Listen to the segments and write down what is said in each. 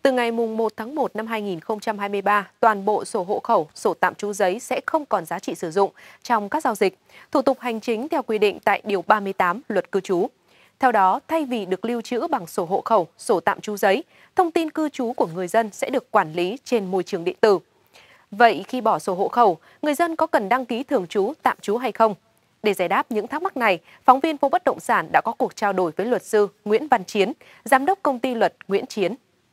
Từ ngày 1 tháng 1 năm 2023, toàn bộ sổ hộ khẩu, sổ tạm trú giấy sẽ không còn giá trị sử dụng trong các giao dịch, thủ tục hành chính theo quy định tại Điều 38 Luật Cư trú. Theo đó, thay vì được lưu trữ bằng sổ hộ khẩu, sổ tạm trú giấy, thông tin cư trú của người dân sẽ được quản lý trên môi trường điện tử. Vậy khi bỏ sổ hộ khẩu, người dân có cần đăng ký thường trú, tạm trú hay không? Để giải đáp những thắc mắc này, phóng viên Phố Bất động sản đã có cuộc trao đổi với luật sư Nguyễn Văn Chiến, giám đốc công ty luật Nguyễn Chiến.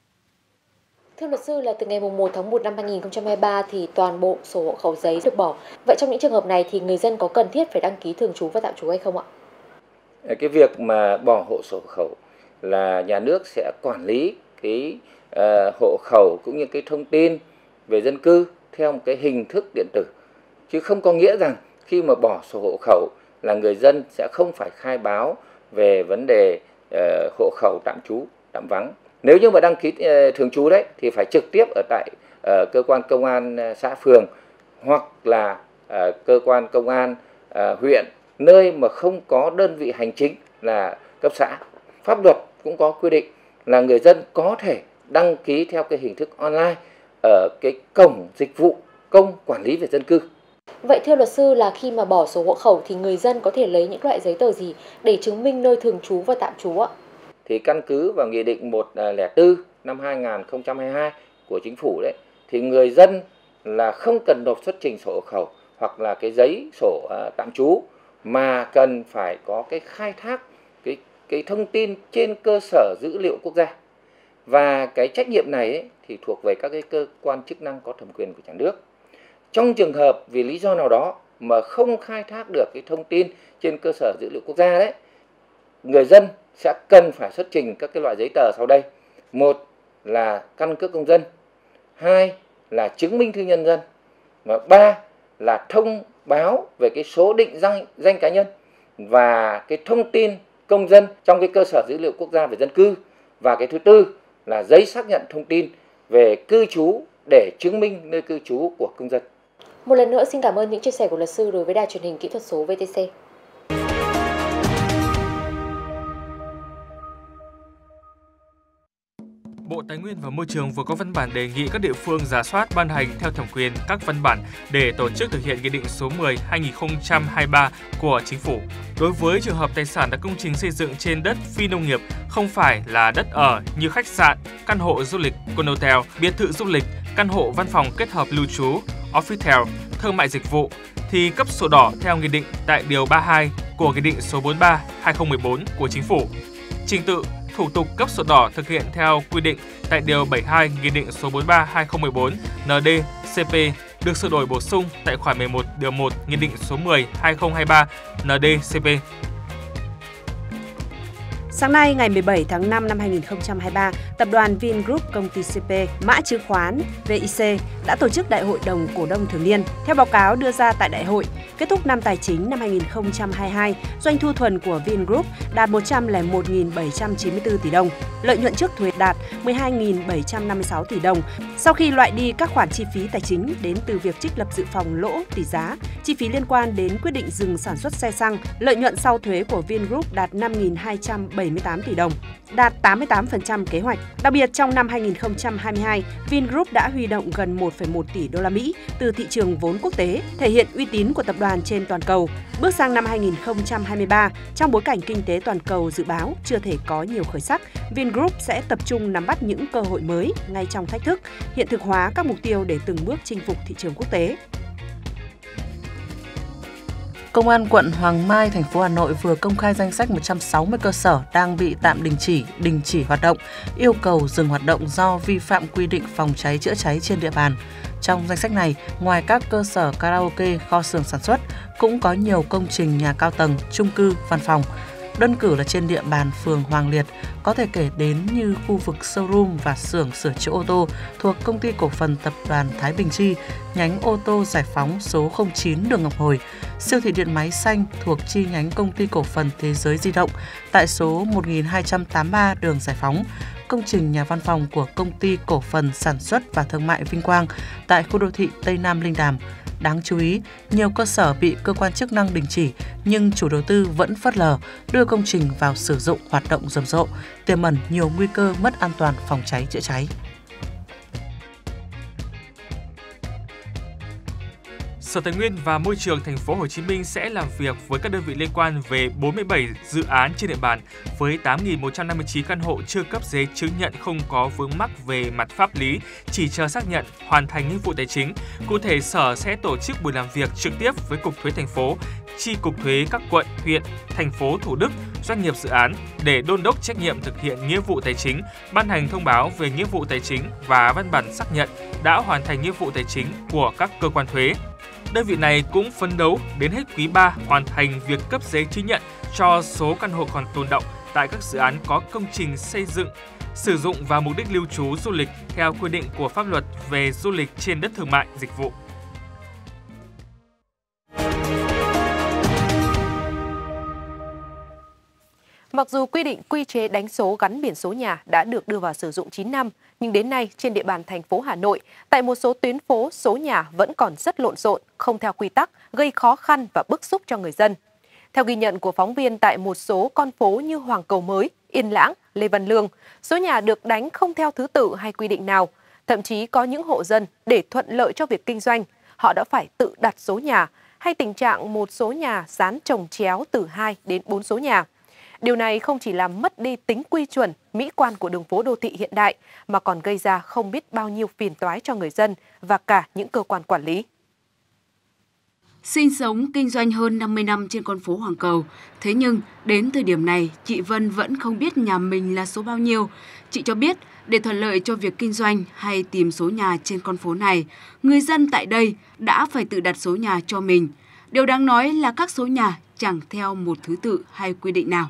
Thưa luật sư, là từ ngày 1 tháng 1 năm 2023 thì toàn bộ sổ hộ khẩu giấy được bỏ. Vậy trong những trường hợp này thì người dân có cần thiết phải đăng ký thường trú và tạm trú hay không ạ? Cái việc mà bỏ hộ sổ hộ khẩu là nhà nước sẽ quản lý cái hộ khẩu cũng như cái thông tin về dân cư theo một cái hình thức điện tử, chứ không có nghĩa rằng khi mà bỏ sổ hộ khẩu là người dân sẽ không phải khai báo về vấn đề hộ khẩu tạm trú, tạm vắng. Nếu như mà đăng ký thường trú đấy thì phải trực tiếp ở tại cơ quan công an xã phường hoặc là cơ quan công an huyện, nơi mà không có đơn vị hành chính là cấp xã. Pháp luật cũng có quy định là người dân có thể đăng ký theo cái hình thức online ở cái cổng dịch vụ công quản lý về dân cư. Vậy thưa luật sư, là khi mà bỏ sổ hộ khẩu thì người dân có thể lấy những loại giấy tờ gì để chứng minh nơi thường trú và tạm trú ạ? Thì căn cứ vào Nghị định 104 năm 2022 của Chính phủ đấy, thì người dân là không cần nộp xuất trình sổ hộ khẩu hoặc là cái giấy sổ tạm trú, mà cần phải có cái khai thác cái thông tin trên cơ sở dữ liệu quốc gia. Và cái trách nhiệm này ấy, thì thuộc về các cái cơ quan chức năng có thẩm quyền của nhà nước. Trong trường hợp vì lý do nào đó mà không khai thác được cái thông tin trên cơ sở dữ liệu quốc gia đấy, người dân sẽ cần phải xuất trình các cái loại giấy tờ sau đây. Một là căn cước công dân, hai là chứng minh thư nhân dân, và ba là thông báo về cái số định danh cá nhân và cái thông tin công dân trong cái cơ sở dữ liệu quốc gia về dân cư. Và cái thứ tư là giấy xác nhận thông tin về cư trú để chứng minh nơi cư trú của công dân. Một lần nữa xin cảm ơn những chia sẻ của luật sư đối với Đài Truyền hình Kỹ thuật số VTC. Bộ Tài nguyên và Môi trường vừa có văn bản đề nghị các địa phương rà soát ban hành theo thẩm quyền các văn bản để tổ chức thực hiện Nghị định số 10/2023 của Chính phủ. Đối với trường hợp tài sản là công trình xây dựng trên đất phi nông nghiệp, không phải là đất ở như khách sạn, căn hộ du lịch, condotel, biệt thự du lịch, căn hộ văn phòng kết hợp lưu trú, office, thương mại dịch vụ, thì cấp sổ đỏ theo Nghị định tại Điều 32 của Nghị định số 43/2014 của Chính phủ. Trình tự thủ tục cấp sổ đỏ thực hiện theo quy định tại Điều 72 Nghị định số 43/2014 ND-CP được sửa đổi bổ sung tại khoản 11 điều 1 Nghị định số 10/2023 ND-CP. Sáng nay, ngày 17 tháng 5 năm 2023, Tập đoàn Vingroup, công ty CP, mã chứng khoán VIC đã tổ chức Đại hội đồng cổ đông thường niên. Theo báo cáo đưa ra tại đại hội, kết thúc năm tài chính năm 2022, doanh thu thuần của Vingroup đạt 101.794 tỷ đồng, lợi nhuận trước thuế đạt 12.756 tỷ đồng. Sau khi loại đi các khoản chi phí tài chính đến từ việc trích lập dự phòng lỗ tỷ giá, chi phí liên quan đến quyết định dừng sản xuất xe xăng, lợi nhuận sau thuế của Vingroup đạt 5.278 tỷ đồng, đạt 88% kế hoạch. Đặc biệt trong năm 2022, Vingroup đã huy động gần 1,1 tỷ đô la Mỹ từ thị trường vốn quốc tế, thể hiện uy tín của tập đoàn trên toàn cầu. Bước sang năm 2023, trong bối cảnh kinh tế toàn cầu dự báo chưa thể có nhiều khởi sắc, Vingroup sẽ tập trung nắm bắt những cơ hội mới ngay trong thách thức, hiện thực hóa các mục tiêu để từng bước chinh phục thị trường quốc tế. Công an quận Hoàng Mai, thành phố Hà Nội vừa công khai danh sách 160 cơ sở đang bị tạm đình chỉ hoạt động, yêu cầu dừng hoạt động do vi phạm quy định phòng cháy chữa cháy trên địa bàn. Trong danh sách này, ngoài các cơ sở karaoke, kho xưởng sản xuất, cũng có nhiều công trình nhà cao tầng, chung cư, văn phòng. Đơn cử là trên địa bàn phường Hoàng Liệt, có thể kể đến như khu vực showroom và xưởng sửa chữa ô tô thuộc Công ty Cổ phần Tập đoàn Thái Bình Chi, nhánh ô tô Giải Phóng số 09 đường Ngọc Hồi, siêu thị điện máy xanh thuộc chi nhánh Công ty Cổ phần Thế giới di động tại số 1283 đường Giải Phóng, công trình nhà văn phòng của Công ty Cổ phần Sản xuất và Thương mại Vinh Quang tại khu đô thị Tây Nam Linh Đàm. Đáng chú ý, nhiều cơ sở bị cơ quan chức năng đình chỉ nhưng chủ đầu tư vẫn phớt lờ, đưa công trình vào sử dụng hoạt động rầm rộ, tiềm ẩn nhiều nguy cơ mất an toàn phòng cháy chữa cháy. Sở Tài nguyên và Môi trường Thành phố Hồ Chí Minh sẽ làm việc với các đơn vị liên quan về 47 dự án trên địa bàn với 8.159 căn hộ chưa cấp giấy chứng nhận không có vướng mắc về mặt pháp lý, chỉ chờ xác nhận hoàn thành nghĩa vụ tài chính. Cụ thể, Sở sẽ tổ chức buổi làm việc trực tiếp với Cục Thuế thành phố, Chi cục thuế các quận, huyện, thành phố Thủ Đức, doanh nghiệp dự án để đôn đốc trách nhiệm thực hiện nghĩa vụ tài chính, ban hành thông báo về nghĩa vụ tài chính và văn bản xác nhận đã hoàn thành nghĩa vụ tài chính của các cơ quan thuế. Đơn vị này cũng phấn đấu đến hết quý 3 hoàn thành việc cấp giấy chứng nhận cho số căn hộ còn tồn đọng tại các dự án có công trình xây dựng, sử dụng vào mục đích lưu trú du lịch theo quy định của pháp luật về du lịch trên đất thương mại, dịch vụ. Mặc dù quy định quy chế đánh số gắn biển số nhà đã được đưa vào sử dụng 9 năm, nhưng đến nay trên địa bàn thành phố Hà Nội, tại một số tuyến phố, số nhà vẫn còn rất lộn xộn, không theo quy tắc, gây khó khăn và bức xúc cho người dân. Theo ghi nhận của phóng viên tại một số con phố như Hoàng Cầu Mới, Yên Lãng, Lê Văn Lương, số nhà được đánh không theo thứ tự hay quy định nào. Thậm chí có những hộ dân để thuận lợi cho việc kinh doanh, họ đã phải tự đặt số nhà, hay tình trạng một số nhà dán chồng chéo từ 2 đến 4 số nhà. Điều này không chỉ làm mất đi tính quy chuẩn, mỹ quan của đường phố đô thị hiện đại, mà còn gây ra không biết bao nhiêu phiền toái cho người dân và cả những cơ quan quản lý. Sinh sống, kinh doanh hơn 50 năm trên con phố Hoàng Cầu. Thế nhưng, đến thời điểm này, chị Vân vẫn không biết nhà mình là số bao nhiêu. Chị cho biết, để thuận lợi cho việc kinh doanh hay tìm số nhà trên con phố này, người dân tại đây đã phải tự đặt số nhà cho mình. Điều đáng nói là các số nhà chẳng theo một thứ tự hay quy định nào.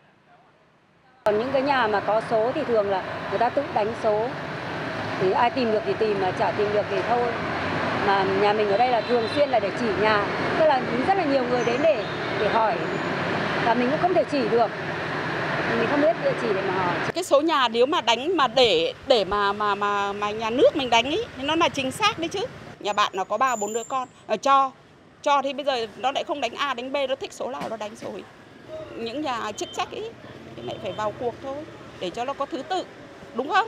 Còn những cái nhà mà có số thì thường là người ta tự đánh số. Thì ai tìm được thì tìm, mà chả tìm được thì thôi. Mà nhà mình ở đây là thường xuyên là để chỉ nhà. Tức là rất là nhiều người đến để hỏi. Và mình cũng không thể chỉ được. Mình không biết địa chỉ để mà hỏi. Cái số nhà nếu mà đánh mà để mà nhà nước mình đánh ý, thì nó là chính xác đấy chứ. Nhà bạn nó có 3-4 đứa con, cho thì bây giờ nó lại không đánh A đánh B, nó thích số nào nó đánh số ấy. Những nhà chức trách ấy thì lại phải vào cuộc thôi để cho nó có thứ tự, đúng không?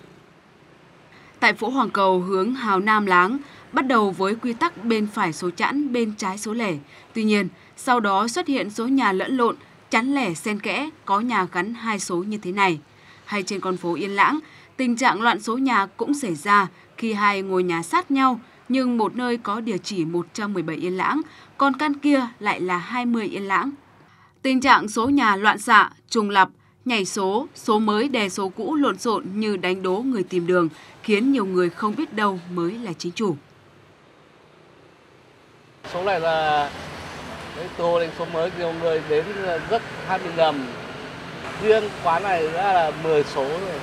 Tại phố Hoàng Cầu hướng Hào Nam Láng, bắt đầu với quy tắc bên phải số chẵn, bên trái số lẻ. Tuy nhiên, sau đó xuất hiện số nhà lẫn lộn, chẵn lẻ xen kẽ, có nhà gắn 2 số như thế này. Hay trên con phố Yên Lãng, tình trạng loạn số nhà cũng xảy ra khi 2 ngôi nhà sát nhau, nhưng một nơi có địa chỉ 117 Yên Lãng, còn căn kia lại là 20 Yên Lãng. Tình trạng số nhà loạn xạ, trùng lặp, nhảy số mới đè số cũ lộn xộn như đánh đố người tìm đường, khiến nhiều người không biết đâu mới là chính chủ. Số này là tô lên số mới, nhiều người đến rất hay bị nhầm. Riêng quán này đã là 10 số rồi.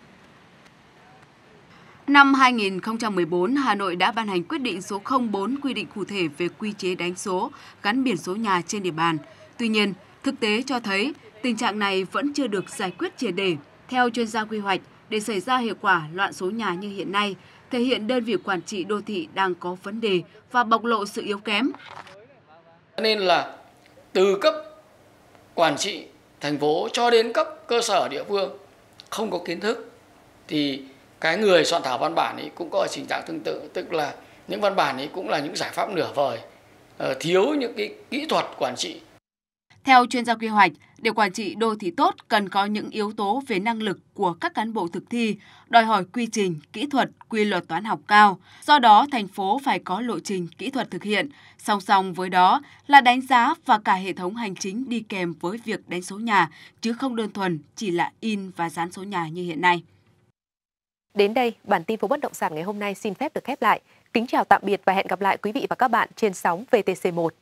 Năm 2014, Hà Nội đã ban hành quyết định số 04 quy định cụ thể về quy chế đánh số, gắn biển số nhà trên địa bàn. Tuy nhiên, thực tế cho thấy tình trạng này vẫn chưa được giải quyết triệt để. Theo chuyên gia quy hoạch, để xảy ra hiệu quả loạn số nhà như hiện nay, thể hiện đơn vị quản trị đô thị đang có vấn đề và bộc lộ sự yếu kém. Nên là từ cấp quản trị thành phố cho đến cấp cơ sở địa phương không có kiến thức thì cái người soạn thảo văn bản ấy cũng có tình trạng tương tự, tức là những văn bản ấy cũng là những giải pháp nửa vời, thiếu những cái kỹ thuật quản trị. Theo chuyên gia quy hoạch, để quản trị đô thị tốt cần có những yếu tố về năng lực của các cán bộ thực thi, đòi hỏi quy trình, kỹ thuật, quy luật toán học cao. Do đó, thành phố phải có lộ trình kỹ thuật thực hiện. Song song với đó là đánh giá và cả hệ thống hành chính đi kèm với việc đánh số nhà, chứ không đơn thuần chỉ là in và dán số nhà như hiện nay. Đến đây, bản tin phố bất động sản ngày hôm nay xin phép được khép lại. Kính chào tạm biệt và hẹn gặp lại quý vị và các bạn trên sóng VTC1.